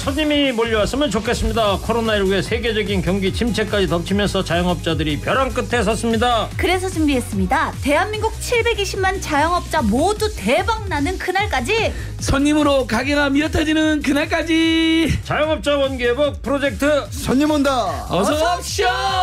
손님이 몰려왔으면 좋겠습니다. 코로나19의 세계적인 경기 침체까지 덮치면서 자영업자들이 벼랑 끝에 섰습니다. 그래서 준비했습니다. 대한민국 720만 자영업자 모두 대박나는 그날까지, 손님으로 가게가 밀어터지는 그날까지 자영업자 원기회복 프로젝트 손님 온다. 어서 오쇼.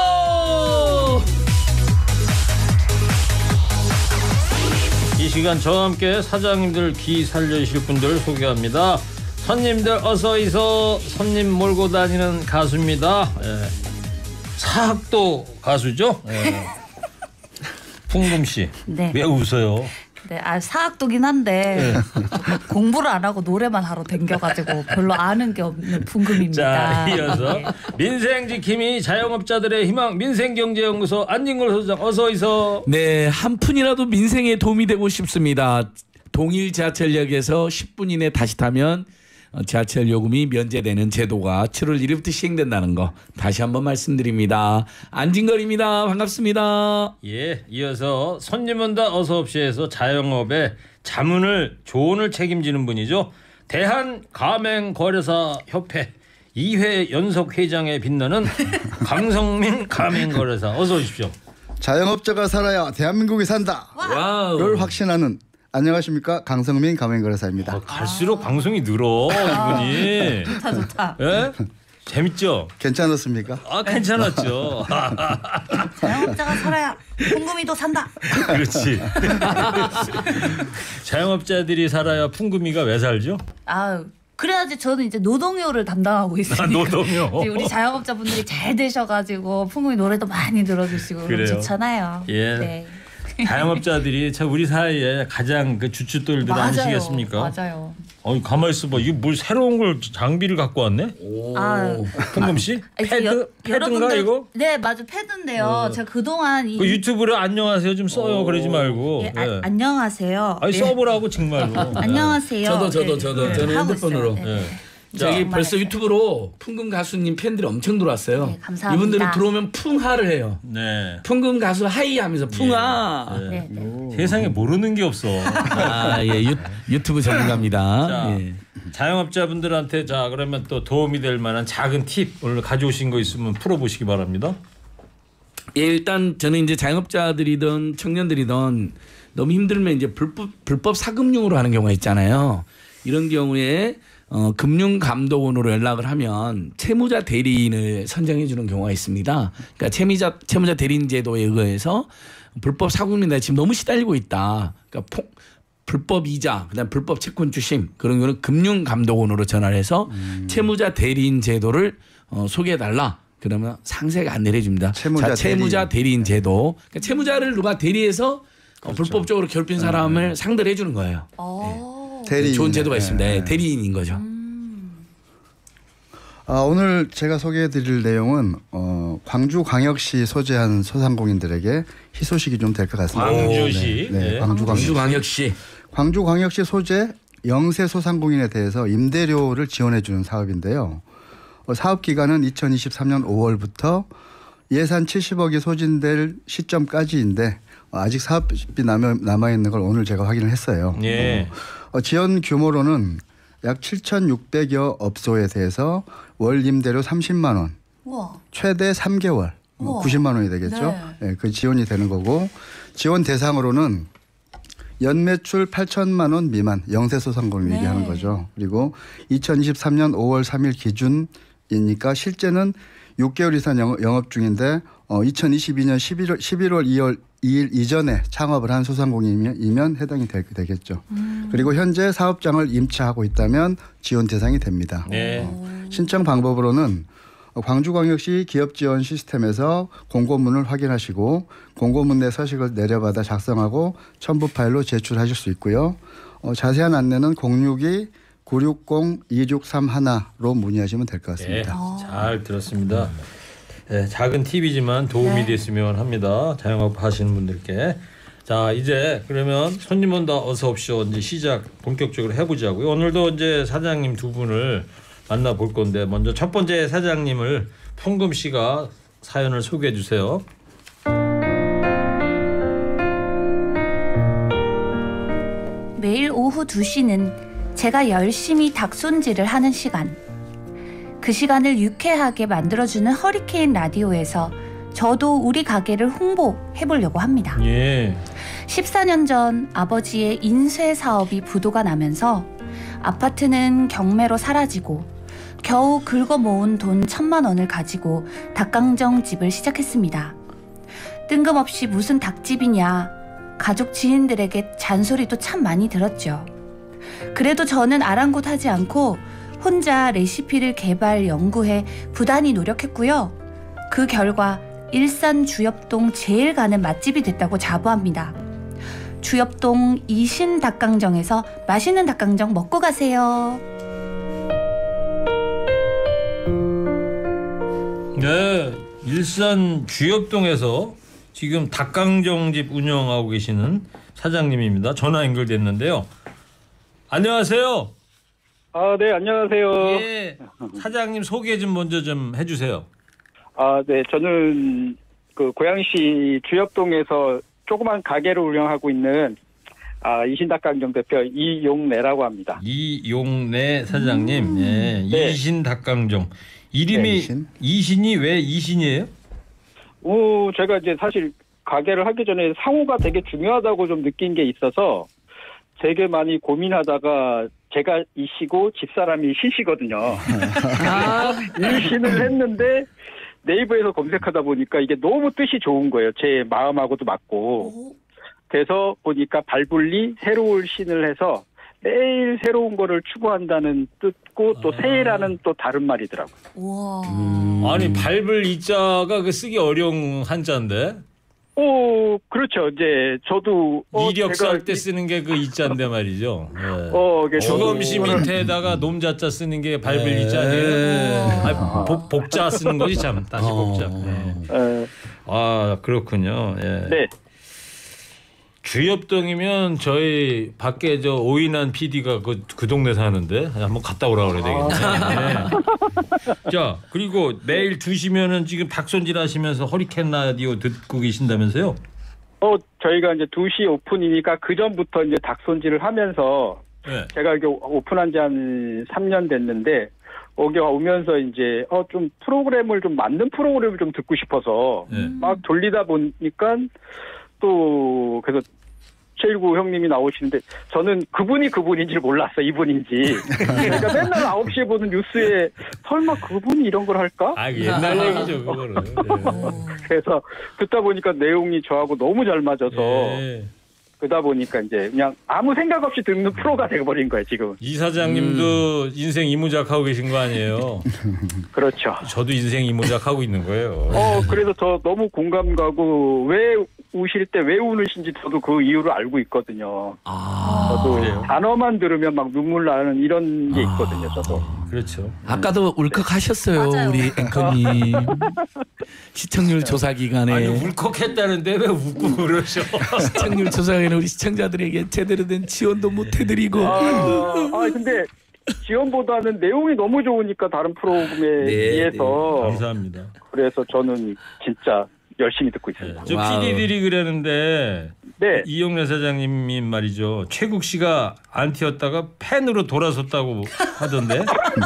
이 시간 저와 함께 사장님들 기 살려주실 분들 소개합니다. 손님들 어서 이서 손님 몰고 다니는 가수입니다. 예. 사학도 가수죠. 예. 풍금씨. 네. 왜 웃어요? 네, 사학도긴 한데 공부를 안 하고 노래만 하러 댕겨가지고 별로 아는 게 없는 풍금입니다. 자, 이어서 네. 민생지킴이 자영업자들의 희망 민생경제연구소 안진걸 소장 어서 이서. 네, 한 푼이라도 민생에 도움이 되고 싶습니다. 동일 지하철역에서 10분 이내 다시 타면 지하철 요금이 면제되는 제도가 7월 1일부터 시행된다는 거 다시 한번 말씀드립니다. 안진걸입니다. 반갑습니다. 예, 이어서 손님 온다 어서 없이에서 자영업의 자문을 조언을 책임지는 분이죠. 대한가맹거래사 협회 2회 연속 회장에 빛나는 강성민 가맹거래사 어서 오십시오. 자영업자가 살아야 대한민국이 산다. 를 확신하는 안녕하십니까 강성민 가맹거래사입니다. 갈수록 방송이 늘어 이분이. 좋다. 예? 재밌죠? 괜찮았습니까? 괜찮았죠. 자영업자가 살아야 풍금이도 산다. 그렇지. 자영업자들이 살아야 풍금이가 왜 살죠? 그래야지. 저는 이제 노동요를 담당하고 있으니까. 노동요. 우리 자영업자분들이 잘 되셔가지고 풍금이 노래도 많이 들어주시고 그럼 좋잖아요. 예. 네. 자영업자들이 참 우리 사회에 가장 그 주춧돌들 아니시겠습니까? 맞아요. 가만 있어봐. 이거 뭘 새로운 걸 장비를 갖고 왔네? 풍금 씨? 패드인가 이거? 네, 맞아. 패드인데요. 제가 그동안 그 유튜브로 안녕하세요 좀 써요. 그러지 말고. 예, 안녕하세요. 아니 써보라고 정말로. 안녕하세요. 저는 핸드폰으로. 네. 저기 벌써 유튜브로 풍금 가수님 팬들이 엄청 들어왔어요. 네, 감사합니다. 이분들은 들어오면 풍하를 해요. 네. 풍금 가수 하이 하면서 풍하. 네. 세상에 모르는 게 없어. 유튜브 전문가입니다. 자, 자영업자분들한테 자 그러면 또 도움이 될 만한 작은 팁 오늘 가져오신 거 있으면 풀어보시기 바랍니다. 예, 일단 저는 이제 자영업자들이든 청년들이든 너무 힘들면 이제 불법 사금융으로 하는 경우가 있잖아요. 이런 경우에 금융감독원으로 연락을 하면 채무자 대리인을 선정해 주는 경우가 있습니다. 그러니까 채무자 대리인 제도에 의해서 불법 사금융에 지금 너무 시달리고 있다. 그러니까 불법 이자, 그다음 불법 채권 주심 그런 경우는 금융감독원으로 전화를 해서 채무자 대리인 제도를 소개해 달라. 그러면 상세가 안내를 해줍니다. 채무자 대리인 제도. 그러니까 채무자를 누가 대리해서 그렇죠. 불법적으로 괴롭힌 사람을 상대를 해주는 거예요. 대리인. 좋은 제도가 있습니다. 네. 대리인인 거죠. 오늘 제가 소개해드릴 내용은 광주광역시 소재한 소상공인들에게 희소식이 좀 될 것 같습니다. 광주시. 네. 광주광역시. 광주광역시 소재 영세 소상공인에 대해서 임대료를 지원해주는 사업인데요. 사업 기간은 2023년 5월부터 예산 70억이 소진될 시점까지인데 아직 사업비 남아있는 걸 오늘 제가 확인을 했어요. 예. 지원 규모로는 약 7,600여 업소에 대해서 월 임대료 30만 원, 우와. 최대 3개월, 90만 원이 되겠죠. 네. 네, 그 지원이 되는 거고 지원 대상으로는 연매출 8천만 원 미만 영세소상공인 얘기하는 거죠. 그리고 2023년 5월 3일 기준이니까 실제는 6개월 이상 영업 중인데 2022년 11월 2일 이전에 창업을 한 소상공인이면 해당이 되겠죠. 그리고 현재 사업장을 임차하고 있다면 지원 대상이 됩니다. 네. 신청 방법으로는 광주광역시 기업지원 시스템에서 공고문을 확인하시고 공고문 내 서식을 내려받아 작성하고 첨부 파일로 제출하실 수 있고요. 자세한 안내는 062-960-2631로 문의하시면 될 것 같습니다. 네, 잘 들었습니다. 네, 작은 팁이지만 도움이 됐으면 합니다. 자영업 하시는 분들께. 자, 이제 그러면 손님 온다 어서 옵쇼 이제 시작 본격적으로 해보자고요. 오늘도 이제 사장님 두 분을 만나볼 건데 먼저 첫 번째 사장님을 풍금 씨가 사연을 소개해 주세요. 매일 오후 2시는 제가 열심히 닭손질을 하는 시간. 그 시간을 유쾌하게 만들어주는 허리케인 라디오에서 저도 우리 가게를 홍보해보려고 합니다. 예. 14년 전 아버지의 인쇄 사업이 부도가 나면서 아파트는 경매로 사라지고 겨우 긁어 모은 돈 1,000만 원을 가지고 닭강정 집을 시작했습니다. 뜬금없이 무슨 닭집이냐, 가족 지인들에게 잔소리도 참 많이 들었죠. 그래도 저는 아랑곳하지 않고 혼자 레시피를 개발, 연구해 부단히 노력했고요. 그 결과 일산 주엽동 제일 가는 맛집이 됐다고 자부합니다. 주엽동 이신 닭강정에서 맛있는 닭강정 먹고 가세요. 네, 일산 주엽동에서 지금 닭강정집 운영하고 계시는 사장님입니다. 전화 연결됐는데요. 안녕하세요. 아, 네, 안녕하세요. 예, 사장님 소개 좀 먼저 좀 해주세요. 아, 네, 저는 그 고양시 주엽동에서 조그만 가게를 운영하고 있는 이신닭강정 대표 이용래라고 합니다. 이용래 사장님, 예, 네. 이신 닭강정. 이름이 네, 이신. 이신이 왜 이신이에요? 제가 이제 사실 가게를 하기 전에 상호가 되게 중요하다고 좀 느낀 게 있어서 되게 많이 고민하다가 제가 이씨고 집사람이 신씨거든요. 일신을 했는데 네이버에서 검색하다 보니까 이게 너무 뜻이 좋은 거예요. 제 마음하고도 맞고. 그래서 보니까 발불리 새로울 신을 해서 매일 새로운 거를 추구한다는 뜻고 또 새해라는 또 다른 말이더라고요. 우와. 아니 밟을 이자가 그 쓰기 어려운 한자인데 그렇죠. 이제 저도 이력서 제가 할 때 쓰는 게 그 이자인데 말이죠. 예. 이게 주검시 저도 밑에다가 놈자자 쓰는 게 밟을 이자 아니에요? 아니, 복자 쓰는 거지 참. 다시 복자. 예. 아 그렇군요. 예. 네. 주엽동이면 저희 밖에 저 오인환 PD가 그 동네 사는데 한번 갔다 오라 그래야 되겠네. 네. 자 그리고 매일 2시면은 지금 닭손질 하시면서 허리케인 라디오 듣고 계신다면서요? 저희가 이제 2시 오픈이니까 그 전부터 이제 닭 손질을 하면서 네. 제가 이게 오픈한 지 한 3년 됐는데 여기 오면서 이제 좀 프로그램을 좀 맞는 프로그램을 좀 듣고 싶어서 네. 막 돌리다 보니까 또 그래서 최일구 형님이 나오시는데 저는 그분인지 몰랐어 이분인지. 그러니까 맨날 9시에 보는 뉴스에 설마 그분이 이런 걸 할까? 아 옛날 얘기죠 그거는. 네. 그래서 듣다 보니까 내용이 저하고 너무 잘 맞아서 네. 그러다 보니까 이제 그냥 아무 생각 없이 듣는 프로가 돼버린 거예요 지금. 이 사장님도 인생 이무작 하고 계신 거 아니에요? 그렇죠. 저도 인생 이무작 하고 있는 거예요. 그래서 저 너무 공감 가고 왜 우실 때 왜 우는신지 저도 그 이유를 알고 있거든요. 저도 그래요? 단어만 들으면 막 눈물 나는 이런 게 있거든요. 저도. 그렇죠. 아까도 울컥하셨어요. 맞아요. 우리 앵커님. 시청률 조사 기간에 아니 울컥했다는데 왜 웃고 그러셔? 시청률 조사 기간에 우리 시청자들에게 제대로 된 지원도 못 해드리고 근데 지원보다는 내용이 너무 좋으니까 다른 프로그램에 네, 비해서 감사합니다. 그래서 저는 진짜 열심히 듣고 있습니다. 저 와우. PD들이 그랬는데 네. 이용래 사장님이 말이죠. 최국 씨가 안티였다가 팬으로 돌아섰다고 하던데.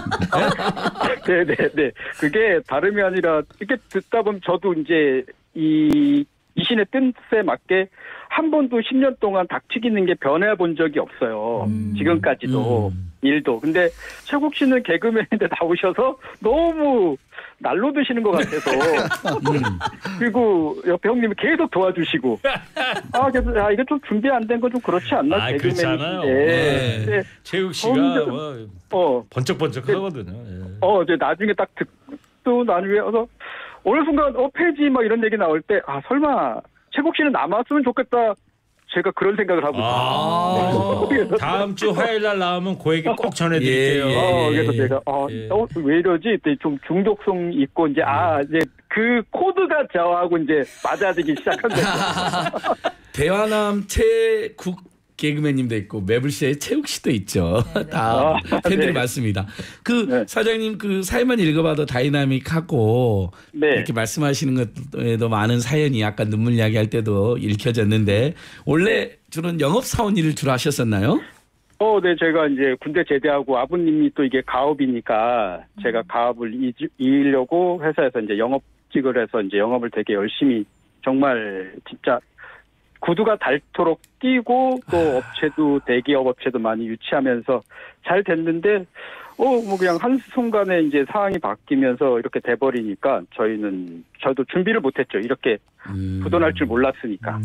네네네. 그게 다름이 아니라 이렇게 듣다 보면 저도 이제 이신의 뜻에 맞게 한 번도 10년 동안 닭튀기는 게 변해본 적이 없어요. 지금까지도 일도. 근데 최국 씨는 개그맨인데 나오셔서 너무 날로 드시는 것 같아서 그리고 옆에 형님이 계속 도와주시고 그래서 이거 좀 준비 안 된 거 좀 그렇지 않나 그렇잖아요. 개그맨인데 네. 최국 씨가 뭐 번쩍번쩍 하거든요. 예. 이제 나중에 딱 듣고 나중에 어느 순간 폐지 막 이런 얘기 나올 때 설마 최국 씨는 남았으면 좋겠다. 제가 그런 생각을 하고 있어요. 다음 주 화요일 날 나오면 그 얘기 꼭 전해드릴게요. 그래서 제가 예. 왜 이러지? 그때 좀 중독성 있고 이제 이제 그 코드가 저하고 이제 맞아지기 시작한 거죠. 대화남 최국 개그맨님도 있고 매불쇼의 최욱 씨도 있죠. 다 팬들이 네. 많습니다. 네. 사장님 그 사연만 읽어봐도 다이나믹하고 네. 이렇게 말씀하시는 것에도 많은 사연이 아까 눈물 이야기할 때도 읽혀졌는데 원래 주로 영업 사원 일을 주로 하셨었나요? 네, 제가 이제 군대 제대하고 아버님이 또 이게 가업이니까 제가 가업을 이으려고 회사에서 이제 영업직을 해서 이제 영업을 되게 열심히 정말 진짜 구두가 닳도록 뛰고 또 업체도 대기업 업체도 많이 유치하면서 잘 됐는데 뭐 그냥 한순간에 이제 상황이 바뀌면서 이렇게 돼버리니까 저도 준비를 못했죠. 이렇게 부도날 줄 몰랐으니까.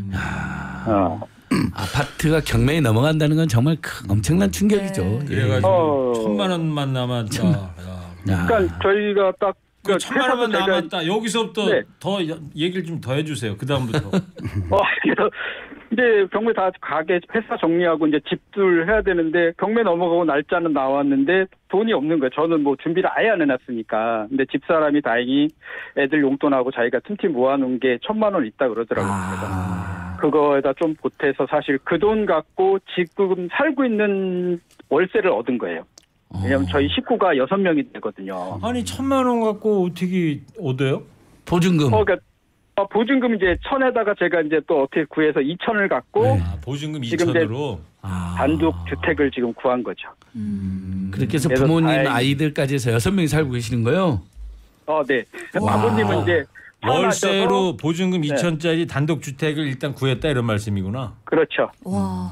아파트가 경매에 넘어간다는 건 정말 엄청난 충격이죠. 네. 그래가지고 1,000만 원만 남았다. 그러니까 저희가 딱 그 1,000만 원만 제가- 남았다. 여기서부터 네. 더 얘기를 좀 더 해주세요. 그 다음부터. 그래서 이제 경매 다 가게 회사 정리하고 이제 집들 해야 되는데 경매 넘어가고 날짜는 나왔는데 돈이 없는 거예요. 저는 뭐 준비를 아예 안 해놨으니까. 근데 집사람이 다행히 애들 용돈하고 자기가 틈틈 모아놓은 게 1,000만 원 있다 그러더라고요. 그래서 그거에다 좀 보태서 사실 그 돈 갖고 지금 살고 있는 월세를 얻은 거예요. 왜냐면 저희 식구가 6명이 되거든요. 아니 1,000만 원 갖고 어떻게 얻어요? 보증금. 그러니까 보증금 이제 1,000에다가 제가 이제 또 어떻게 구해서 2,000을 갖고 네. 보증금 지금 2,000으로. 단독 주택을 지금 구한 거죠. 그렇게 해서 그래서 부모님 다행히- 아이들까지 해서 6명이 살고 계시는 거예요? 네. 와. 아버님은 이제 월세로 보증금 네. 2,000짜리 단독 주택을 일단 구했다 이런 말씀이구나. 그렇죠. 와.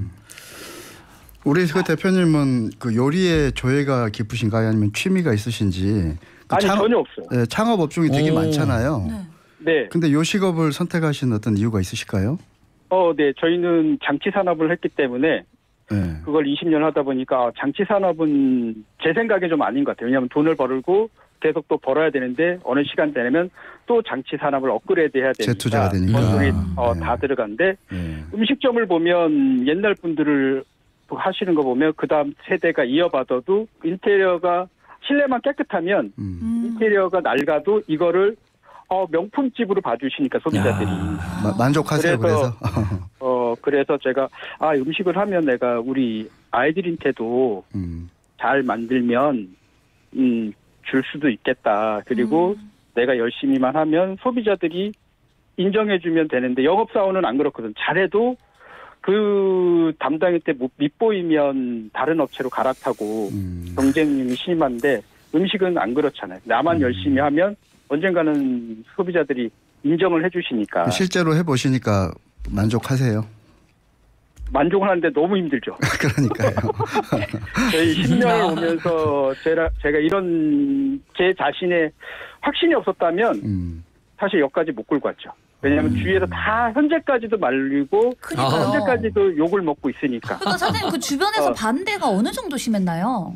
우리 그 대표님은 그 요리에 조예가 깊으신가요? 아니면 취미가 있으신지? 그 아니 전혀 없어요. 네, 창업 업종이 되게 오. 많잖아요. 네. 근데 요 직업을 선택하신 어떤 이유가 있으실까요? 네. 저희는 장치 산업을 했기 때문에 네. 그걸 20년 하다 보니까 장치 산업은 제 생각에 좀 아닌 것 같아요. 왜냐하면 돈을 벌고 계속 또 벌어야 되는데 어느 시간 되면 또 장치 산업을 업그레이드 해야 되니까 재투자가 되니까. 돈들이 네. 다 들어간데 네. 음식점을 보면 옛날 분들을 하시는 거 보면 그다음 세대가 이어받아도 인테리어가 실내만 깨끗하면 인테리어가 낡아도 이거를 명품집으로 봐주시니까 소비자들이. 만족하세요. 그래서. 그래서 제가 음식을 하면 내가 우리 아이들한테도 잘 만들면 줄 수도 있겠다. 그리고 내가 열심히만 하면 소비자들이 인정해주면 되는데 영업사원은 안 그렇거든. 잘해도 그 담당일 때 밑보이면 다른 업체로 갈아타고 경쟁력이 심한데 음식은 안 그렇잖아요. 나만 열심히 하면 언젠가는 소비자들이 인정을 해주시니까. 실제로 해보시니까 만족하세요. 만족을 하는데 너무 힘들죠. 그러니까요. 저희 10년을 오면서 제가 이런 제 자신의 확신이 없었다면 사실 여기까지 못 끌고 왔죠. 왜냐하면 주위에서 다 현재까지도 말리고 그러니까요. 현재까지도 욕을 먹고 있으니까. 그러니까 선생님 그 주변에서 반대가 어느 정도 심했나요?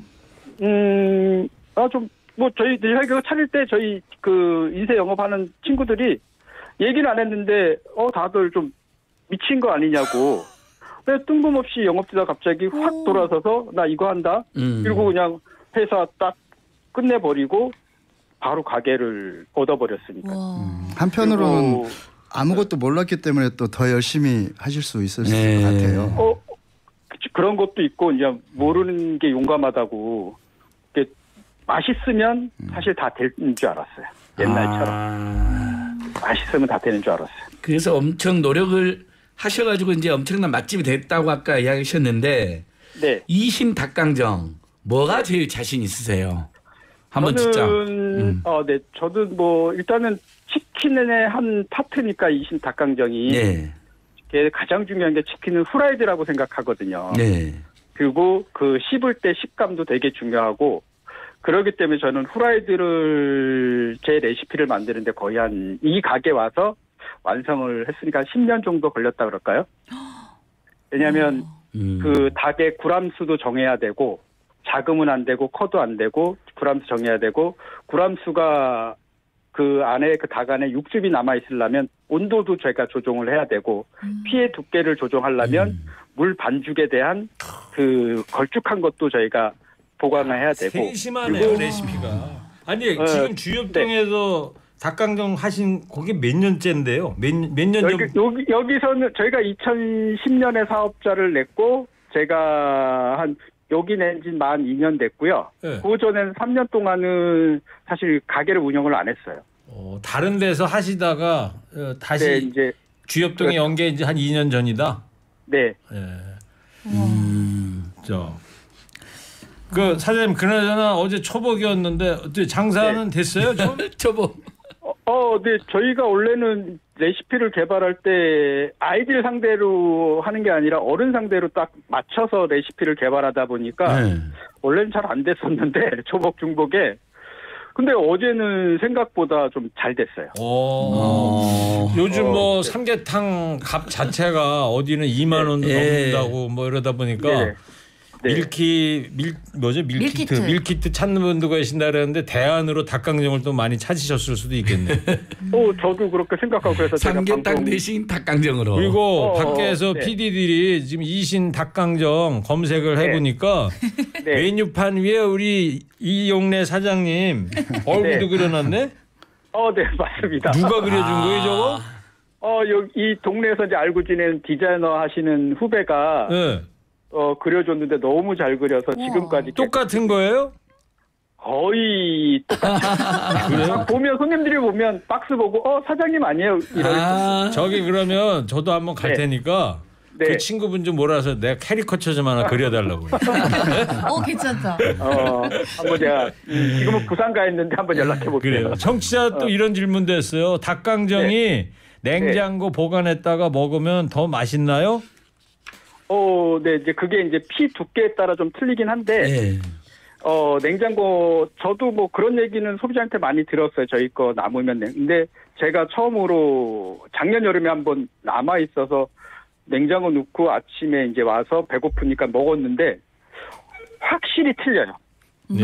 저희가 차릴 때 저희 그 인쇄 영업하는 친구들이 얘기는 안 했는데 다들 좀 미친 거 아니냐고. 왜 뜬금없이 영업주가 갑자기 확 돌아서서 나 이거 한다. 그리고 그냥 회사 딱 끝내버리고 바로 가게를 얻어버렸으니까. 한편으로는 아무것도 몰랐기 때문에 또 더 열심히 하실 수 있을 것 같아요. 그런 것도 있고 이제 모르는 게 용감하다고. 맛있으면 사실 다 되는 줄 알았어요. 옛날처럼. 맛있으면 다 되는 줄 알았어요. 그래서 엄청 노력을 하셔가지고 이제 엄청난 맛집이 됐다고 아까 이야기하셨는데 네. 이신 닭강정 뭐가 제일 자신 있으세요? 한번 저는 진짜. 네. 저도 뭐 일단은 치킨의 한 파트니까 이신 닭강정이 네. 가장 중요한 게 치킨은 후라이드라고 생각하거든요. 네. 그리고 그 씹을 때 식감도 되게 중요하고 그렇기 때문에 저는 후라이드를 제 레시피를 만드는데 거의 이 가게 와서 완성을 했으니까 한 10년 정도 걸렸다 그럴까요? 왜냐하면 그 닭의 구람수도 정해야 되고 작으면 안 되고 커도 안 되고 구람수 정해야 되고 구람수가 그 안에 그 닭 안에 육즙이 남아 있으려면 온도도 저희가 조정을 해야 되고 피의 두께를 조정하려면 물 반죽에 대한 그 걸쭉한 것도 저희가 보관을 해야 되고. 세심하네요 레시피가. 아니 지금 주엽동에서 닭강정 하신 거기 몇 년째인데요? 몇 년 전? 여기서는 저희가 2010년에 사업자를 냈고 제가 여기 낸 지 만 2년 됐고요. 네. 그 전에는 3년 동안은 사실 가게를 운영을 안 했어요. 다른 데서 하시다가 다시 네, 이제 주엽동에 그렇죠. 연 게 이제 한 2년 전이다. 네. 예. 그 사장님 그나저나 어제 초복이었는데 어떻게 장사는 됐어요 좀? 저보. 네. 저희가 원래는 레시피를 개발할 때 아이들 상대로 하는 게 아니라 어른 상대로 딱 맞춰서 레시피를 개발하다 보니까 네. 원래는 잘 안 됐었는데 초복 중복에 근데 어제는 생각보다 좀 잘 됐어요. 요즘 뭐 삼계탕 값 자체가 어디는 2만 원도 넘는다고 뭐 이러다 보니까 네. 밀키트 찾는 분도 계신다 그랬는데 대안으로 닭강정을 또 많이 찾으셨을 수도 있겠네. 저도 그렇게 생각하고 그래서 제가 삼계탕 방송 대신 닭강정으로. 그리고 밖에서 네. PD들이 지금 이신 닭강정 검색을 해보니까 네. 메뉴판 위에 우리 이용래 사장님 얼굴도 네. 그려놨네. 네, 맞습니다. 누가 그려준 거예요 저거? 여기 이 동네에서 이제 알고 지낸 디자이너 하시는 후배가 네. 그려줬는데 너무 잘 그려서 지금까지 똑같은 거예요? 거의 똑같아요. 보면 손님들이 보면 박스 보고 사장님 아니에요 이러고 저기 그러면 저도 한번 갈 네. 테니까 네. 그 친구분 좀 몰아서 내가 캐리커처 좀 하나 그려달라고요. 괜찮다. 한번 제가 지금은 부산 가 있는데 한번 연락해 볼게요. 그래요. 청취자 또 이런 질문도 했어요. 닭강정이 냉장고 보관했다가 먹으면 더 맛있나요? 네, 이제 그게 이제 피 두께에 따라 좀 틀리긴 한데, 네. 냉장고, 저도 뭐 그런 얘기는 소비자한테 많이 들었어요. 저희 거 남으면. 근데 제가 처음으로 작년 여름에 한번 남아 있어서 냉장고 넣고 아침에 이제 와서 배고프니까 먹었는데, 확실히 틀려요. 네.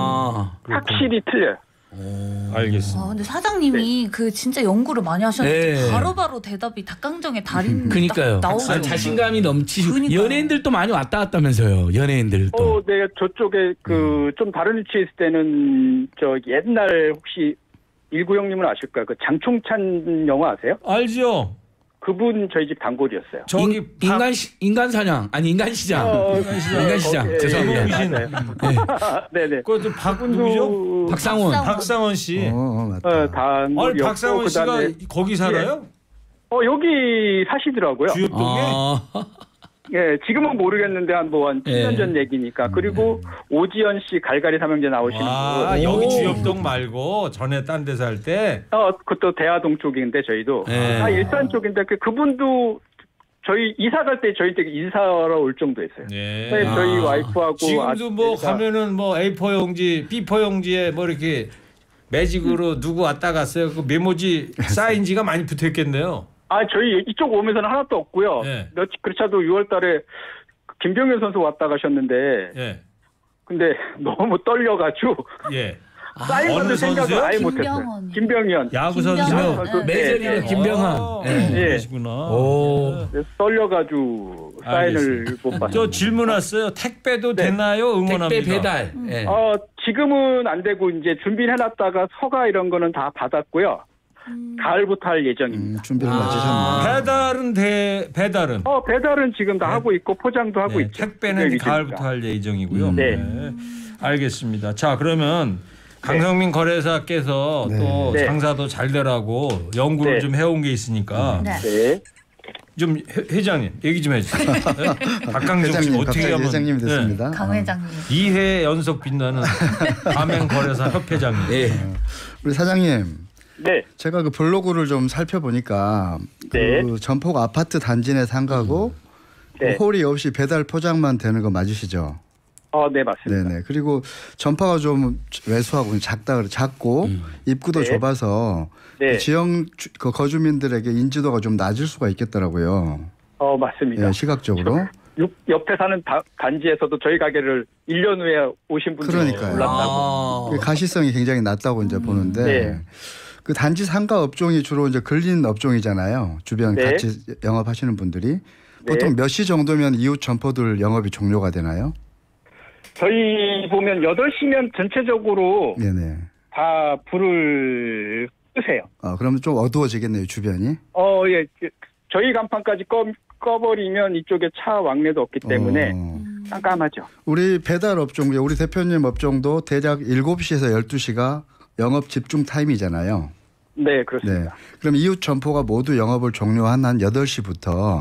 확실히 틀려요. 알겠습니다. 근데 사장님이 그 진짜 연구를 많이 하셨는데 네. 바로바로 대답이 닭강정의 달인 그러니까요. 딱 나오죠. 자신감이 넘치시고 그러니까요. 연예인들도 많이 왔다 갔다면서요. 연예인들도. 네, 저쪽에 좀 다른 위치에 있을 때는 저 옛날 혹시 일구 형님은 아실까요? 그 장총찬 영화 아세요? 알죠. 그분 저희 집 단골이었어요. 저기 인간 사냥 아니 인간 시장. 인간 시장. 거기에 죄송합니다. 누구신? 네네. 그것도 누구죠? 박상원. 박상원 씨. 맞다. 단골이었고 박상원 씨가 그다음에 거기 살아요? 여기 사시더라고요. 주엽동에? 예, 지금은 모르겠는데 한 10년 예. 전 얘기니까. 그리고 오지연 씨 갈갈이 삼형제 나오시는 분. 여기 주엽동 말고 전에 딴 데 살 때. 그것도 대화동 쪽인데 저희도 예. 일산 쪽인데 그분도 저희 이사 갈 때 저희 댁 인사하러 올 정도였어요. 네. 네, 저희 와이프하고 지금도 뭐 아들이가- 가면은 뭐 A4 용지, B4 용지에 뭐 이렇게 매직으로 누구 왔다 갔어요. 그 메모지 사인지가 많이 붙어 있겠네요. 저희 이쪽 오면서는 하나도 없고요. 예. 그렇자도 6월달에 김병현 선수 왔다 가셨는데, 예. 근데 너무 떨려가지고 예. 사인 어느 받을 생각을 선수요? 아예 못했어요. 김병헌. 김병현. 야구 김병헌. 선수요? 메이저리그 네. 김병헌. 예. 그러시구나. 오. 그래서 떨려가지고 사인을 못 받았어요. 저 질문 왔어요. 택배도 되나요? 응원합니다. 택배 배달. 예. 지금은 안 되고 이제 준비를 해놨다가 서가 이런 거는 다 받았고요. 가을부터 할 예정입니다. 준비를 마치셨네요. 배달은 배달은 지금 다 하고 있고 포장도 하고 네, 있죠. 택배는 그게 가을부터 할 예정이고요. 네. 알겠습니다. 자, 그러면 강성민 거래사께서 네. 또 네. 장사도 잘 되라고 연구를 네. 좀 해온 게 있으니까 네. 네. 좀 회장님 얘기 좀 해주세요. 네? 박강정 씨 회장님 어떻게 갑자기 하면 회장님이 됐습니다. 강 회장님. 2회 연속 빛나는 가맹거래사 협회장님. 예. 우리 사장님, 네. 제가 그 블로그를 좀 살펴보니까 네. 그 전폭 아파트 단지 내 상가고 네. 홀이 없이 배달 포장만 되는 거 맞으시죠? 네, 맞습니다. 네네. 그리고 전파가 좀 외소하고 작고 입구도 네. 좁아서 네. 그 지역 그 거주민들에게 인지도가 좀 낮을 수가 있겠더라고요. 맞습니다. 예, 시각적으로. 옆에 사는 단지에서도 저희 가게를 1년 후에 오신 분들이 그러니까요. 올랐다고. 그 가시성이 굉장히 낮다고 이제 보는데 네. 그 단지 상가 업종이 주로 이제 근린 업종이잖아요. 주변 네. 같이 영업하시는 분들이 보통 몇 시 정도면 이웃 점포들 영업이 종료가 되나요? 저희 보면 8시면 전체적으로 네네. 다 불을 끄세요. 그러면 좀 어두워지겠네요, 주변이. 예. 저희 간판까지 꺼버리면 이쪽에 차 왕래도 없기 때문에 깜깜하죠. 우리 배달 업종, 우리 대표님 업종도 대략 7시에서 12시가 영업 집중 타임이잖아요. 네, 그렇습니다. 네. 그럼 이웃 점포가 모두 영업을 종료한 한 8시부터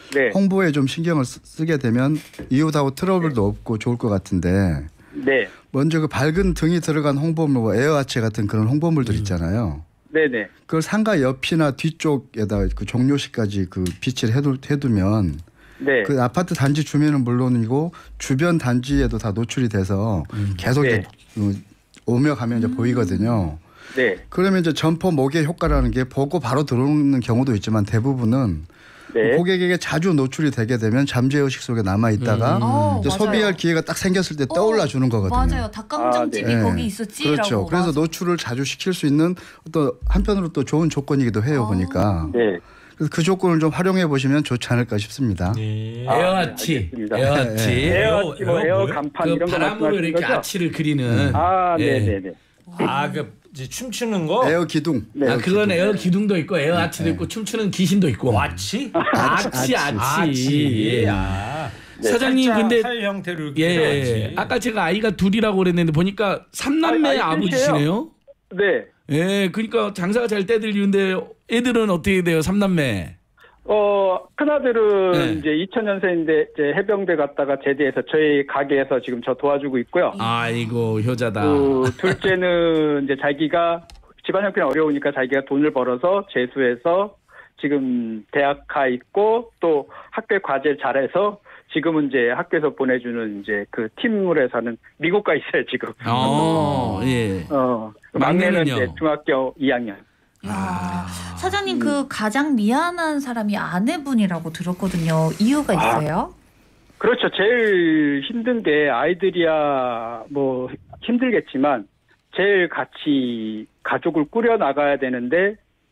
네. 홍보에 좀 신경을 쓰게 되면 이웃하고 트러블도 없고 좋을 것 같은데 네. 먼저 그 밝은 등이 들어간 홍보물, 뭐 에어아치 같은 그런 홍보물들 있잖아요. 네네. 그걸 상가 옆이나 뒤쪽에다 그 종료시까지 그 비치를 해두면 네. 그 아파트 단지 주민은 물론이고 주변 단지에도 다 노출이 돼서 계속 네. 이제 오며 가면 이제 보이거든요. 네. 그러면 이제 점포 모계 효과라는 게 보고 바로 들어오는 경우도 있지만 대부분은 네. 고객에게 자주 노출이 되게 되면 잠재의식 속에 남아 있다가 이제 맞아요. 소비할 기회가 딱 생겼을 때 떠올라 주는 거거든요. 맞아요. 닭강정집이 네. 거기 있었지. 그렇죠. 라고. 그래서 맞아. 노출을 자주 시킬 수 있는 또 한편으로 또 좋은 조건이기도 해요. 보니까. 네. 그래서 그 조건을 좀 활용해 보시면 좋지 않을까 싶습니다. 네. 에어아치, 알겠습니다. 에어아치. 에어아치, 뭐 에어 뭐예요? 간판 그 이런 거 바람으로 말씀하시는 이렇게 거죠? 아치를 그리는. 아, 예. 네네네. 그 이제 춤추는 거. 에어 기둥. 네. 아, 그건 에어 기둥도 있고 에어 아치도 있고 춤추는 귀신도 있고. 와치? 아치. 아치. 아. 사장님 살짝 근데 팔 형태로 이렇게 예, 들어갔지. 아까 제가 아이가 둘이라고 그랬는데 보니까 삼남매 아이, 아버지시네요. 네. 예, 그러니까 장사가 잘 떼들리는데 애들은 어떻게 돼요? 삼남매. 큰아들은 네. 이제 2000년생인데 이제 해병대 갔다가 제대해서 저희 가게에서 지금 저 도와주고 있고요. 아이고 효자다. 둘째는 이제 자기가 집안 형편이 어려우니까 자기가 돈을 벌어서 재수해서 지금 대학 가 있고 또 학교 과제를 잘해서 지금은 이제 학교에서 보내주는 이제 그 팀물에서는 미국 가 있어요 지금. 예. 막내는 막내는요? 이제 중학교 2학년. 야, 사장님 그 가장 미안한 사람이 아내분이라고 들었거든요. 이유가 있어요? 그렇죠. 제일 힘든 게 아이들이야 뭐 힘들겠지만 제일 같이 가족을 꾸려 나가야 되는데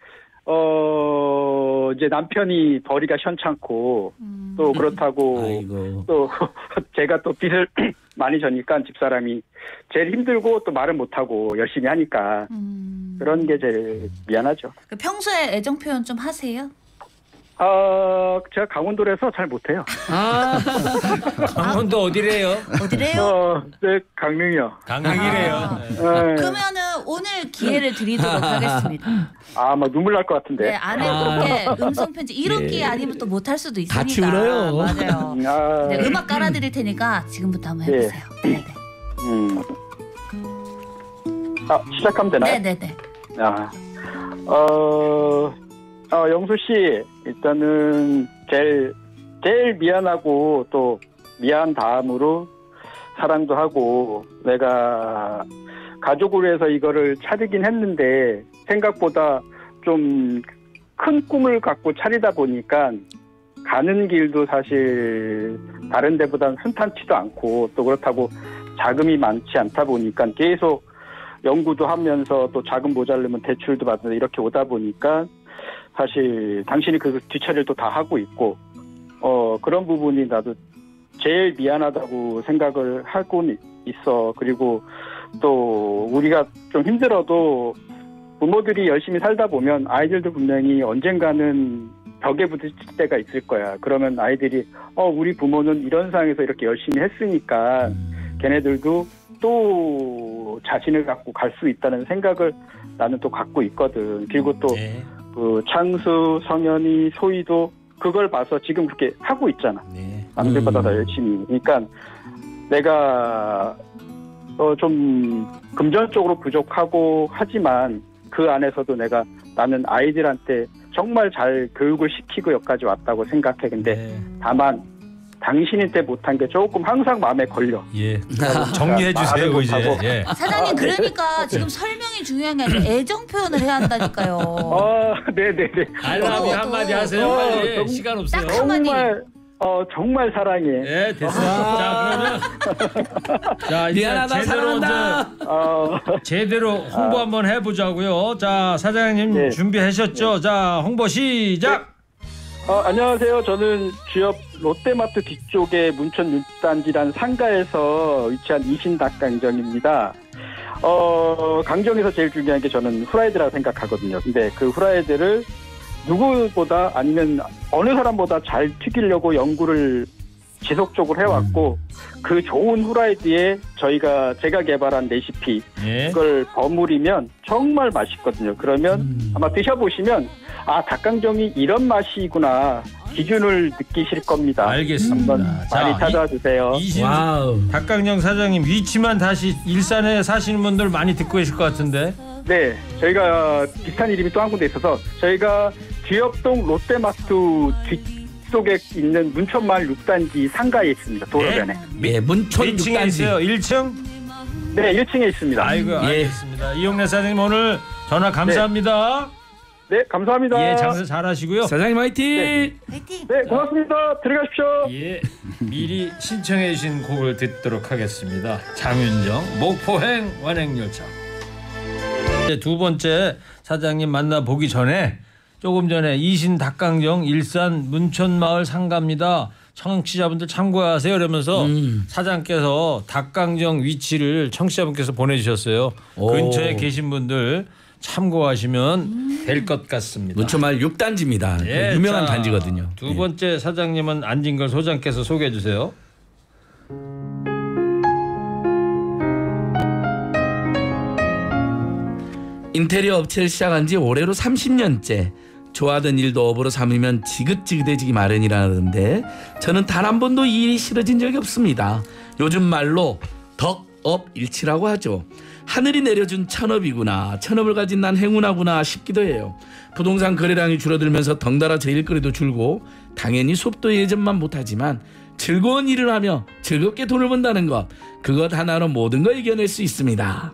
이제 남편이 벌이가 현찮고 또 그렇다고 아이고. 또 제가 또 빚을 많이 져니까 집사람이 제일 힘들고 또 말을 못하고 열심히 하니까 그런 게 제일 미안하죠. 평소에 애정 표현 좀 하세요? 제가 강원도라서 잘 못해요. 강원도 어디래요? 어디래요? 네, 강릉이요. 강릉이래요. 네. 그러면은 오늘 기회를 드리도록 하겠습니다. 막 눈물 날 것 같은데. 네, 아내분께 음성 편지 이런 기회 아니면 또 못할 수도 있으니까. 같이 울어요. 맞아요. 네, 음악 깔아드릴 테니까 지금부터 한번 해보세요. 네. 시작하면 되나요? 네네네. 영수 씨, 일단은 제일 미안하고 또 미안 다음으로 사랑도 하고 내가 가족을 위해서 이거를 차리긴 했는데 생각보다 좀 큰 꿈을 갖고 차리다 보니까 가는 길도 사실 다른 데보다는 순탄치도 않고 또 그렇다고 자금이 많지 않다 보니까 계속 연구도 하면서 또 자금 모자르면 대출도 받으면서 이렇게 오다 보니까 사실 당신이 그 뒷처리를 또 다 하고 있고 그런 부분이 나도 제일 미안하다고 생각을 하고 있어. 그리고 또 우리가 좀 힘들어도 부모들이 열심히 살다 보면 아이들도 분명히 언젠가는 벽에 부딪힐 때가 있을 거야. 그러면 아이들이 우리 부모는 이런 상황에서 이렇게 열심히 했으니까 걔네들도 또 자신을 갖고 갈 수 있다는 생각을 나는 또 갖고 있거든. 그리고 또 네. 그 창수, 성현이, 소희도 그걸 봐서 지금 그렇게 하고 있잖아. 네. 남들보다 더 열심히. 그러니까 내가 좀 금전적으로 부족하고 하지만 그 안에서도 나는 아이들한테 정말 잘 교육을 시키고 여기까지 왔다고 생각해. 근데 네. 다만 당신이 때 못한 게 조금 항상 마음에 걸려. 예. 정리해 주세요, 말을 이제. 못하고. 예. 사장님 그러니까 지금 설명이 중요한 게 아니라 애정 표현을 해야 한다니까요. 네네네. 알라비 한마디 하세요, 빨리. 시간 없어요. 딱 한마디. 정말 사랑해. 예, 됐어. 자, 그러면 자, 이제 미안하다, 제대로 사랑한다. 제대로 홍보 한번 해보자고요. 자, 사장님 네. 준비하셨죠? 자, 홍보 시작. 안녕하세요. 저는 주엽 롯데마트 뒤쪽에 문천 6단지란 상가에서 위치한 이신닭강정입니다. 강정에서 제일 중요한 게 저는 후라이드라고 생각하거든요. 근데 그 후라이드를 누구보다 아니면 어느 사람보다 잘 튀기려고 연구를 지속적으로 해왔고 그 좋은 후라이드에 제가 개발한 레시피 예. 그걸 버무리면 정말 맛있거든요. 그러면 아마 드셔보시면 닭강정이 이런 맛이구나 기준을 느끼실 겁니다. 알겠습니다. 한번 많이 찾아와 주세요. 와우. 닭강정 사장님 위치만 다시 일산에 사시는 분들 많이 듣고 계실 것 같은데. 네, 저희가 비슷한 이름이 또 한 군데 있어서 저희가 뒤업동 롯데마트 뒤쪽에 있는 문천마을 6단지 상가에 있습니다. 도로변에. 네, 문촌 몇 층에 6단지. 있어요? 1층? 네, 1층에 있습니다. 아이고 알겠습니다. 이용래 사장님 오늘 전화 감사합니다. 네, 감사합니다. 예, 장사 잘하시고요. 사장님 화이팅. 화이팅! 네, 고맙습니다. 들어가십시오. 예, 미리 신청해 주신 곡을 듣도록 하겠습니다. 장윤정 목포행 완행열차. 이제 두 번째 사장님 만나보기 전에 조금 전에 이신 닭강정 일산 문천마을 상가입니다. 청취자분들 참고하세요 이러면서 사장께서 닭강정 위치를 청취자분께서 보내주셨어요. 오. 근처에 계신 분들 참고하시면 될 것 같습니다. 문천마을 6단지입니다. 예, 유명한 자, 단지거든요. 두 번째 사장님은 안진걸 소장께서 소개해 주세요. 인테리어 업체를 시작한 지 올해로 30년째. 좋아하던 일도 업으로 삼으면 지긋지긋해지기 마련이라는데 저는 단 한 번도 이 일이 싫어진 적이 없습니다. 요즘 말로 덕업일치라고 하죠. 하늘이 내려준 천업이구나. 천업을 가진 난 행운하구나 싶기도 해요. 부동산 거래량이 줄어들면서 덩달아 제 일거리도 줄고 당연히 수업도 예전만 못하지만 즐거운 일을 하며 즐겁게 돈을 번다는 것, 그것 하나로 모든 걸 이겨낼 수 있습니다.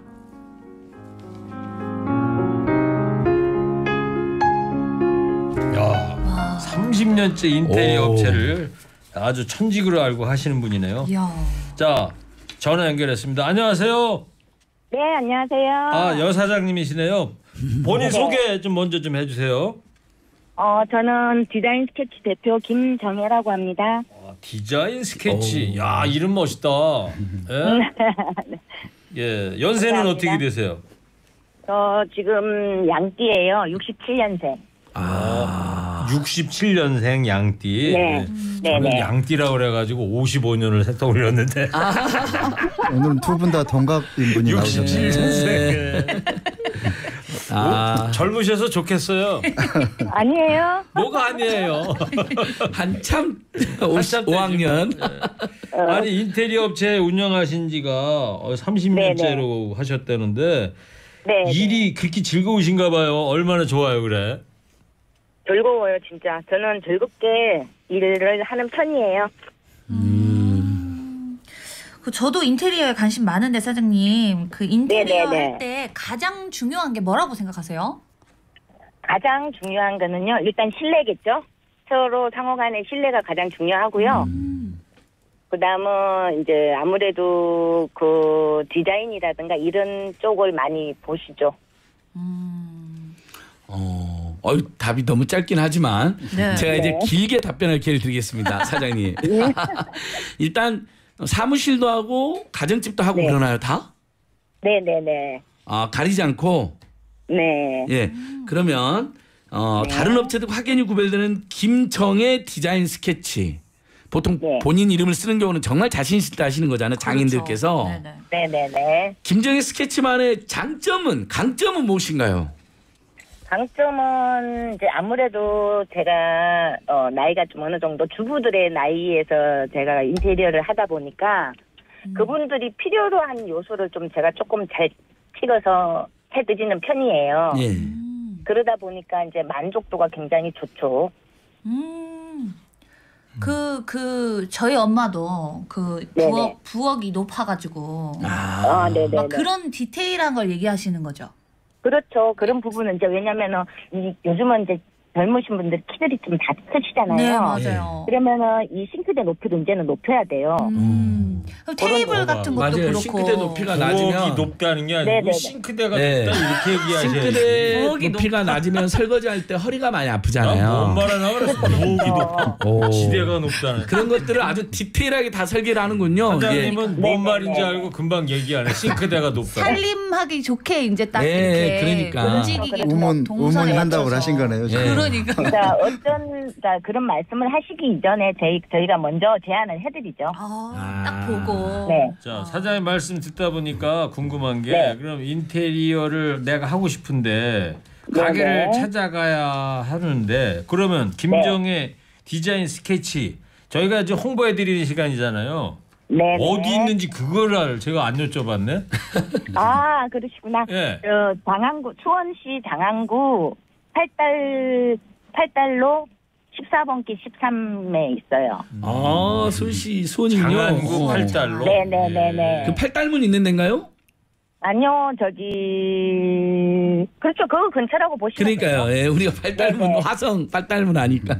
야, 30년째 인테리어 오. 업체를 아주 천직으로 알고 하시는 분이네요. 이야. 자, 전화 연결했습니다. 안녕하세요. 네, 안녕하세요. 아, 여 사장님이시네요. 본인 네. 소개 좀 먼저 좀 해주세요. 저는 디자인 스케치 대표 김정혜라고 합니다. 아, 디자인 스케치. 야, 이름 멋있다. 예? 예, 연세는 감사합니다. 어떻게 되세요? 저 지금 양띠예요. 67년생. 67년생 양띠. 네. 저는 네네. 양띠라고 그래가지고 55년을 떠올렸는데 오늘은 두 분 다 동갑인 분이 나오셨네요. 67년생. 아, 젊으셔서 좋겠어요. 아니에요? 뭐가 아니에요. 한참 한참 5학년. 아니 인테리어 업체 운영하신 지가 30년째로 하셨다는데 네. 일이 그렇게 즐거우신가 봐요. 얼마나 좋아요, 그래? 즐거워요, 진짜. 저는 즐겁게 일을 하는 편이에요. 저도 인테리어에 관심 많은데 사장님, 그 인테리어 네네네. 할 때 가장 중요한 게 뭐라고 생각하세요? 가장 중요한 거는요, 일단 신뢰겠죠? 서로 상호 간의 신뢰가 가장 중요하고요. 그 다음은 이제 아무래도 그 디자인이라든가 이런 쪽을 많이 보시죠. 답이 너무 짧긴 하지만 네. 제가 이제 네. 길게 답변할 기회를 드리겠습니다, 사장님. 일단 사무실도 하고 가정집도 하고 네. 그러나요, 다? 네네네. 아, 가리지 않고. 네. 예. 그러면 다른 업체들과 확연히 구별되는 김정의 디자인 스케치. 보통 네. 본인 이름을 쓰는 경우는 정말 자신 있을 때 하시는 거잖아요, 장인들께서. 그렇죠. 네네. 네네네. 김정의 스케치만의 강점은 무엇인가요? 강점은 이제 아무래도 제가 나이가 좀 어느 정도 주부들의 나이에서 제가 인테리어를 하다 보니까 그분들이 필요로 한 요소를 좀 제가 조금 잘 찍어서 해드리는 편이에요. 예. 그러다 보니까 이제 만족도가 굉장히 좋죠. 저희 엄마도 그 네네. 부엌이 높아가지고 네네. 막 그런 디테일한 걸 얘기하시는 거죠. 그렇죠. 그런 부분은 이제 왜냐면은 요즘은 이제 젊으신 분들 키들이 좀 다 크시잖아요. 네, 맞아요. 그러면은 이 싱크대 높이도 이제는 높여야 돼요. 그럼 테이블 같은 것도 맞아요. 그렇고. 싱크대 높이가 부엌이 낮으면 높다는 게 아니고 네네네. 싱크대가 네. 높다 이렇게 얘기하셔야지. 싱크대 부엌이 높이가 낮으면 설거지할 때 허리가 많이 뭔 아프잖아요. 말 하나 그랬어. 부엌이 높다. 오. 지대가 높다는. 그런 것들을 아주 디테일하게 다 설계를 하는군요. 예. 사장님은 뭔 말인지 알고 금방 얘기하네. 싱크대가 높다. 살림하기 좋게 이제 딱 네, 이렇게 그러니까. 움직이게 우문 동선에 한다고 맞춰서. 하신 거네요. 지금. 예. 그러니까. 그러니까 그런 말씀을 하시기 이전에 저희가 먼저 제안을 해드리죠. 딱 보고. 네. 자, 사장님 말씀 듣다 보니까 궁금한 게 네. 그럼 인테리어를 내가 하고 싶은데 네, 가게를 네. 찾아가야 하는데 그러면 김정의 디자인 스케치 저희가 이제 홍보해드리는 시간이잖아요. 네. 어디 있는지 그거를 제가 안 여쭤봤네. 아, 그러시구나. 예. 장안구, 수원시 장안구 8달로 14번길 13에 있어요. 아, 수원시 수원이요. 장안구 8달로. 네네네네. 그 팔달문 있는 데인가요? 아니요, 저기 그렇죠. 그거 근처라고 보시면 그러니까요. 돼요. 예, 우리가 팔달문 네네. 화성 팔달문 아니까.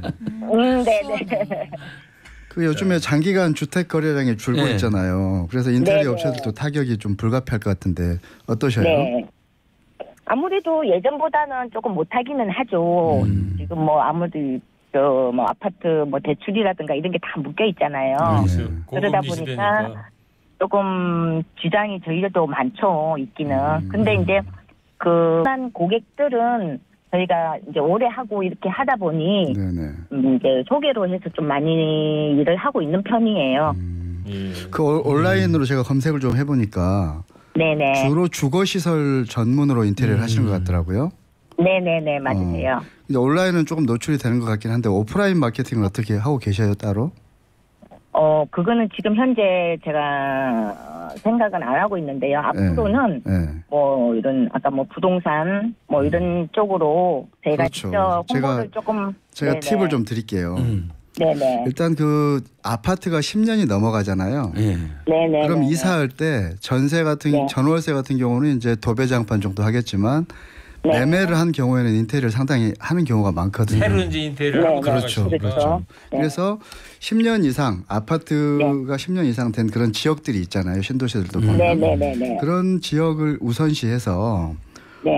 네네. 그 요즘에 장기간 주택 거래량이 줄고 네. 있잖아요. 그래서 인테리어 네네. 업체들도 타격이 좀 불가피할 것 같은데 어떠셔요? 네. 아무래도 예전보다는 조금 못하기는 하죠. 지금 뭐 아무래도 뭐 아파트 뭐 대출이라든가 이런 게 다 묶여 있잖아요. 그렇죠. 그러다 고금리 보니까 시대니까. 조금 지장이 저희도 많죠, 있기는. 근데 이제 그한 고객들은 저희가 이제 오래 하고 이렇게 하다 보니 네네. 이제 소개로 해서 좀 많이 일을 하고 있는 편이에요. 예. 그 온라인으로 제가 검색을 좀 해보니까 네네. 주로 주거 시설 전문으로 인테리어를 하시는 것 같더라고요. 네네네, 맞으세요. 이제 온라인은 조금 노출이 되는 것 같긴 한데 오프라인 마케팅을 어떻게 하고 계셔요 따로? 그거는 지금 현재 제가 생각은 안 하고 있는데요. 앞으로는 네. 뭐 이런 아까 뭐 부동산 뭐 이런 쪽으로 저희가 그렇죠. 직접 홍보를 조금 제가 네네. 팁을 좀 드릴게요. 네네. 일단 그 아파트가 10년이 넘어가잖아요. 예. 네네. 그럼 이사할 때 전월세 같은 경우는 이제 도배장판 정도 하겠지만 네. 매매를 한 경우에는 인테리어를 상당히 하는 경우가 많거든요. 새로 이제 인테리어 네, 하고 그렇죠. 나가시니까. 그렇죠. 네. 그래서 10년 이상 아파트가 10년 이상 된 그런 지역들이 있잖아요. 신도시들도 보면. 네네네네. 그런 지역을 우선시해서 네.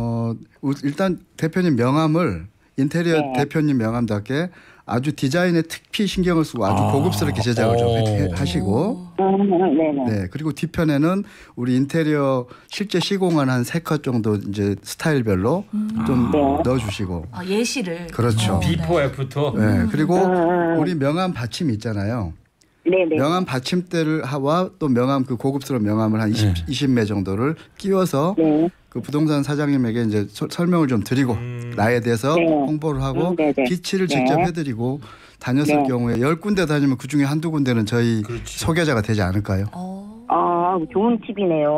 일단 대표님 명함을 인테리어 네. 대표님 명함답게 아주 디자인에 특히 신경을 쓰고 아주 고급스럽게 제작을 좀 하시고 네네. 네 그리고 뒤편에는 우리 인테리어 실제 시공한 한 3컷 정도 이제 스타일별로 좀 넣어주시고 예시를. 그렇죠. 비포 애프터. 네 그리고 우리 명함 받침 있잖아요. 네네. 명함 받침대를 하와 또 명함 그 고급스러운 명함을 한 20매 정도를 끼워서 네. 그 부동산 사장님에게 이제 설명을 좀 드리고 나에 대해서 네. 홍보를 하고 네네. 비치를 직접 네. 해드리고 다녔을 네. 경우에 10군데 다니면 그중에 한두 군데는 저희 그렇지. 소개자가 되지 않을까요? 아, 좋은 팁이네요.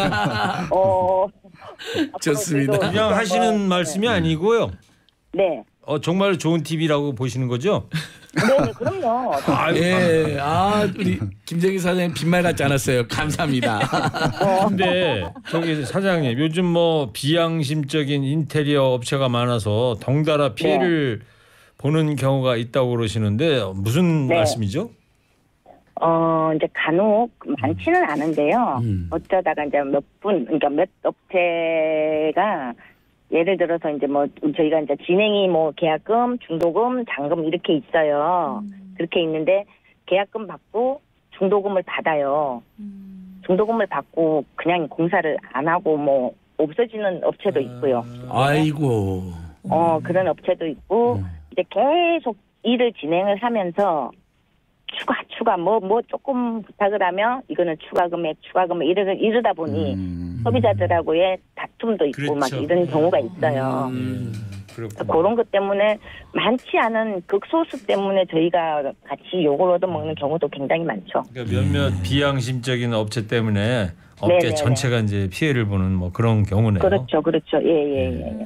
좋습니다. 앞으로 그냥 그래도 하시는 말씀이 아니고요. 네. 정말 좋은 팁이라고 보시는 거죠? 네네, 그럼요. 예. 아, 우리 김정희 사장님 빈말 같지 않았어요. 감사합니다. 근데 저기 사장님 요즘 뭐 비양심적인 인테리어 업체가 많아서 덩달아 피해를 보는 경우가 있다고 그러시는데 무슨 네. 말씀이죠? 이제 간혹 많지는 않은데요. 어쩌다가 이제 그러니까 몇 업체가 예를 들어서 이제 뭐 저희가 이제 진행이 뭐 계약금, 중도금, 잔금 이렇게 있어요. 그렇게 있는데 계약금 받고 중도금을 받아요. 중도금을 받고 그냥 공사를 안 하고 뭐 없어지는 업체도 있고요. 아이고. 그런 업체도 있고 이제 계속 일을 진행을 하면서 추가 뭐 조금 부탁을 하면 이거는 추가 금액 이러다 보니 소비자들하고의 다툼도 있고 그렇죠. 막 이런 경우가 있어요. 그렇군요. 그런 것 때문에 많지 않은 극소수 때문에 저희가 같이 욕을 얻어먹는 경우도 굉장히 많죠. 그러니까 몇몇 비양심적인 업체 때문에 업계 네네네. 전체가 이제 피해를 보는 뭐 그런 경우네요. 그렇죠. 예.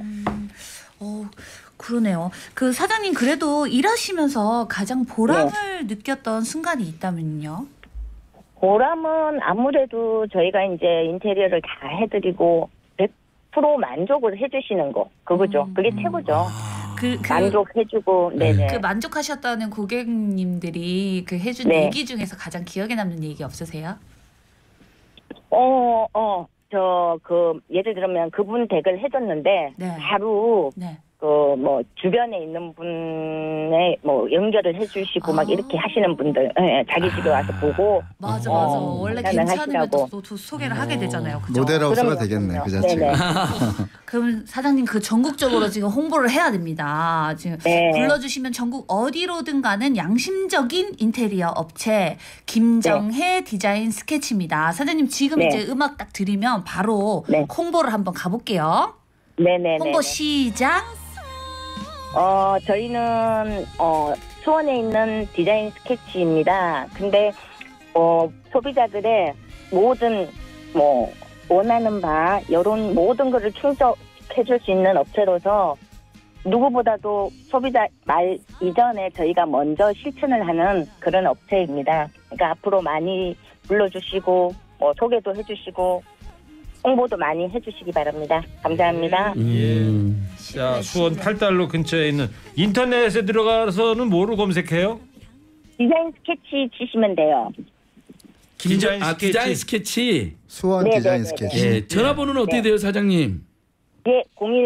그러네요. 그 사장님 그래도 일하시면서 가장 보람을 느꼈던 순간이 있다면요? 보람은 아무래도 저희가 이제 인테리어를 다 해드리고 100% 만족을 해주시는 거 그거죠. 그게 최고죠. 만족해주고 네네. 그 만족하셨다는 고객님들이 그 해준 네. 얘기 중에서 가장 기억에 남는 얘기 없으세요? 예를 들면 그분 댁을 해줬는데 네. 바로 네. 뭐 주변에 있는 분에 뭐 연결을 해주시고 막 이렇게 하시는 분들 자기 집에 와서 보고 맞아. 원래 괜찮으면 하시라고. 또 소개를 하게 되잖아요. 그죠? 모델하우스가 그럼요, 되겠네 그 그럼요. 자체가. 그럼 사장님 그 전국적으로 지금 홍보를 해야 됩니다. 지금 네. 불러주시면 전국 어디로든 가는 양심적인 인테리어 업체 김정혜 디자인 스케치입니다. 사장님 지금 네. 이제 음악 딱 들으면 바로 네. 홍보를 한번 가볼게요. 네네네. 홍보 시작. 저희는 수원에 있는 디자인 스케치입니다. 근데 소비자들의 모든 원하는 바 이런 모든 것을 충족해줄 수 있는 업체로서 누구보다도 소비자 말 이전에 저희가 먼저 실천을 하는 그런 업체입니다. 그러니까 앞으로 많이 불러주시고 소개도 해주시고 홍보도 많이 해주시기 바랍니다. 감사합니다. 자, 수원 팔달로 근처에 있는 인터넷에 들어가서는 뭐로 검색해요? 디자인 스케치 치시면 돼요. 디자인 스케치. 수원 네네네네. 디자인 스케치. 예, 전화번호는 어떻게 돼요, 사장님? 예,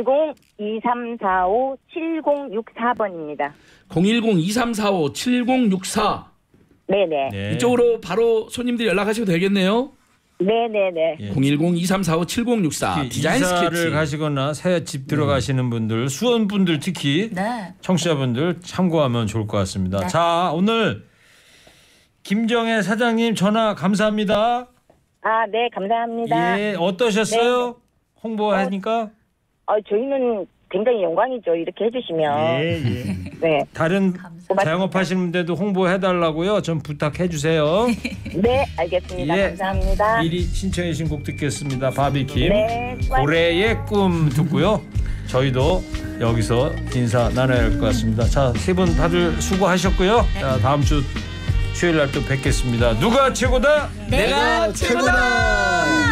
010-2345-7064번입니다. 010-2345-7064. 네네. 네. 이쪽으로 바로 손님들이 연락하셔도 되겠네요. 네네네. 예. 010-2345-7064. 디자인 이사를 스케치. 가시거나 새 집 들어가시는 분들, 수원 분들 특히 네. 청취자분들 참고하면 좋을 것 같습니다. 네. 자, 오늘 김정혜 사장님 전화 감사합니다. 아, 네, 감사합니다. 예, 어떠셨어요? 홍보하니까? 저희는 굉장히 영광이죠. 이렇게 해주시면. 예. 네. 다른 감사합니다. 자영업하시는 분들도 홍보해달라고요. 좀 부탁해 주세요. 네, 알겠습니다. 예. 감사합니다. 미리 신청해 주신 곡 듣겠습니다. 바비킴 네, 수고하셨습니다. 고래의 꿈 듣고요. 저희도 여기서 인사 나눠야 할 것 같습니다. 자, 세 분 다들 수고하셨고요. 자, 다음 주 수요일 날 또 뵙겠습니다. 누가 최고다? 내가 최고다.